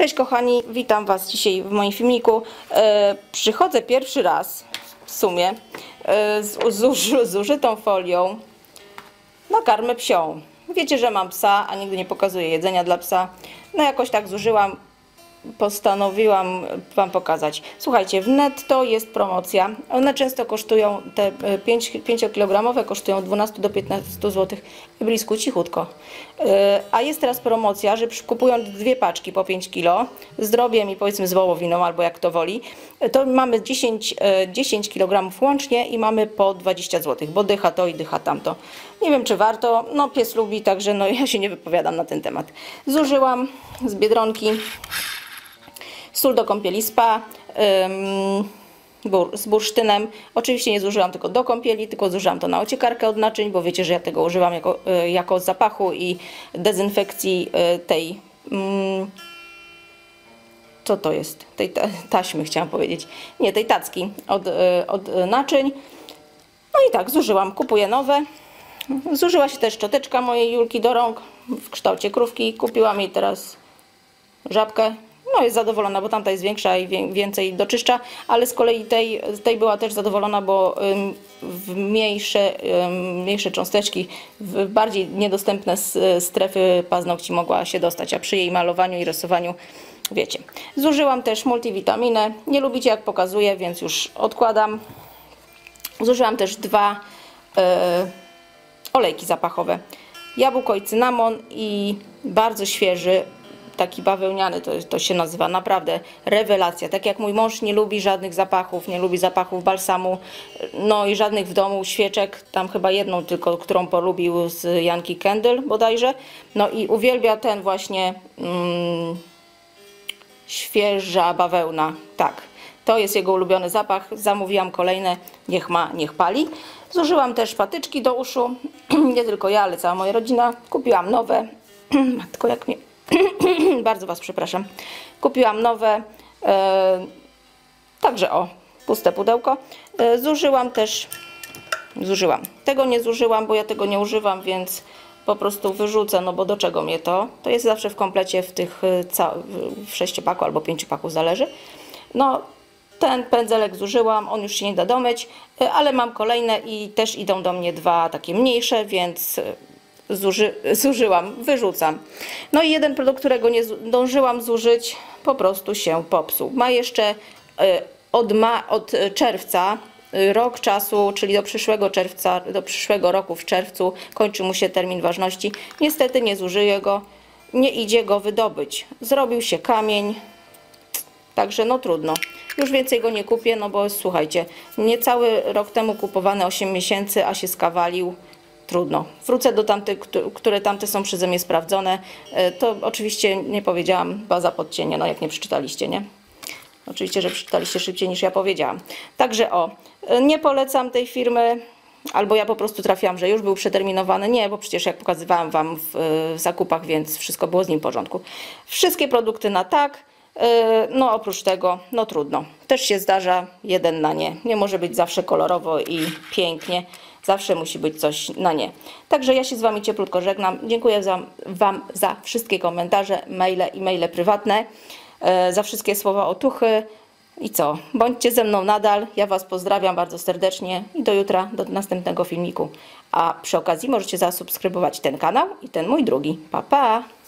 Cześć kochani, witam Was dzisiaj w moim filmiku. Przychodzę pierwszy raz w sumie z zużytą folią na karmę psią. Wiecie, że mam psa, a nigdy nie pokazuję jedzenia dla psa. No jakoś tak zużyłam, postanowiłam Wam pokazać. Słuchajcie, w Netto jest promocja. One często kosztują, te 5-kilogramowe kosztują 12 do 15 zł. Blisku, cichutko. A jest teraz promocja, że kupując dwie paczki po 5 kg z drobiem i powiedzmy z wołowiną, albo jak to woli, to mamy 10 kg łącznie i mamy po 20 zł, bo dycha to i dycha tamto. Nie wiem, czy warto. No pies lubi, także no ja się nie wypowiadam na ten temat. Zużyłam z Biedronki sól do kąpieli Spa z bursztynem. Oczywiście nie zużyłam tylko do kąpieli, tylko zużyłam to na ociekarkę od naczyń, bo wiecie, że ja tego używam jako zapachu i dezynfekcji tej co to jest? Tej taśmy chciałam powiedzieć. Nie, tej tacki od naczyń. No i tak, zużyłam. Kupuję nowe. Zużyła się też szczoteczka mojej Julki do rąk w kształcie krówki. Kupiłam jej teraz żabkę. No jest zadowolona, bo tamta jest większa i więcej doczyszcza, ale z kolei tej była też zadowolona, bo w mniejsze cząsteczki, w bardziej niedostępne strefy paznokci mogła się dostać, a przy jej malowaniu i rysowaniu, wiecie. Zużyłam też multivitaminę. Nie lubicie jak pokazuję, więc już odkładam. Zużyłam też dwa olejki zapachowe. Jabłko i cynamon i bardzo świeży, taki bawełniany, to się nazywa, naprawdę rewelacja. Tak jak mój mąż nie lubi żadnych zapachów, nie lubi zapachów balsamu, no i żadnych w domu świeczek, tam chyba jedną tylko, którą polubił z Yankee Candle bodajże, no i uwielbia ten właśnie świeża bawełna, tak. To jest jego ulubiony zapach, zamówiłam kolejne, niech pali. Zużyłam też patyczki do uszu, nie tylko ja, ale cała moja rodzina. Kupiłam nowe, matko jak mnie... Bardzo Was przepraszam. Kupiłam nowe, także o, puste pudełko. Zużyłam też, tego nie zużyłam, bo ja tego nie używam, więc po prostu wyrzucę, no bo do czego mnie to? To jest zawsze w komplecie w tych w 6-paku albo 5-paku, zależy. No, ten pędzelek zużyłam, on już się nie da domyć, ale mam kolejne i też idą do mnie dwa takie mniejsze, więc zużyłam, wyrzucam. No i jeden produkt, którego nie zdążyłam zużyć, po prostu się popsuł. Ma jeszcze od czerwca rok czasu, czyli do przyszłego czerwca, do przyszłego roku w czerwcu kończy mu się termin ważności. Niestety nie zużyję go, nie idzie go wydobyć. Zrobił się kamień, także no trudno. Już więcej go nie kupię, no bo słuchajcie, niecały rok temu kupowany 8 miesięcy, a się skawalił. Trudno. Wrócę do tamtych, które tamte są przeze mnie sprawdzone. To oczywiście nie powiedziałam, baza podcienie, no jak nie przeczytaliście, nie? Oczywiście, że przeczytaliście szybciej niż ja powiedziałam. Także o, nie polecam tej firmy, albo ja po prostu trafiłam, że już był przeterminowany. Nie, bo przecież jak pokazywałam Wam w zakupach, więc wszystko było z nim w porządku. Wszystkie produkty na tak. No oprócz tego, no trudno. Też się zdarza jeden na nie. Nie może być zawsze kolorowo i pięknie. Zawsze musi być coś na nie. Także ja się z Wami cieplutko żegnam. Dziękuję Wam za wszystkie komentarze, maile prywatne, za wszystkie słowa otuchy. I co? Bądźcie ze mną nadal. Ja Was pozdrawiam bardzo serdecznie i do jutra, do następnego filmiku. A przy okazji możecie zasubskrybować ten kanał i ten mój drugi. Pa, pa!